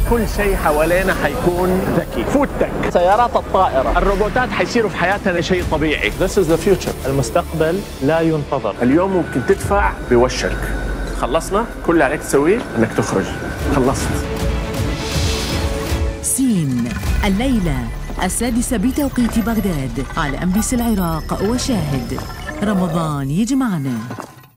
كل شيء حوالينا حيكون ذكي. فود تك، سيارات الطائرة، الروبوتات حيصيروا في حياتنا شيء طبيعي. This is the future. المستقبل لا ينتظر. اليوم ممكن تدفع بوشك. خلصنا، كل اللي عليك تسويه انك تخرج. خلصت. سين الليلة 6:00 بتوقيت بغداد على MBC العراق وشاهد. رمضان يجمعنا.